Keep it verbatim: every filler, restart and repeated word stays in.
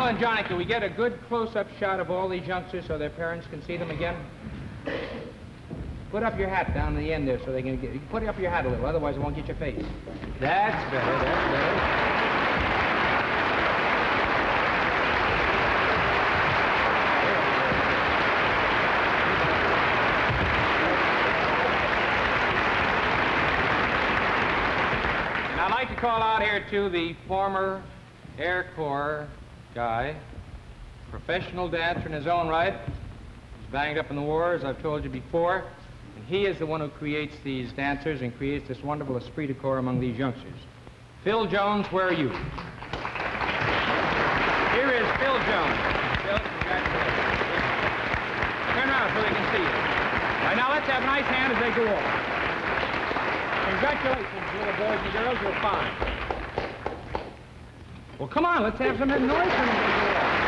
Marlo and Johnny, can we get a good close-up shot of all these youngsters so their parents can see them again? Put up your hat down the end there so they can get... You can put up your hat a little, otherwise it won't get your face. That's better, that's better. I'd like to call out here, too, the former Air Corps guy, professional dancer in his own right. He's banged up in the war, as I've told you before. And he is the one who creates these dancers and creates this wonderful esprit de corps among these youngsters. Phil Jones, where are you? Here is Phil Jones. Phil, congratulations. Turn around so they can see you. All right, now let's have a nice hand as they go off. Congratulations, little boys and girls, you're fine. Well, come on, let's have some noise when they go off.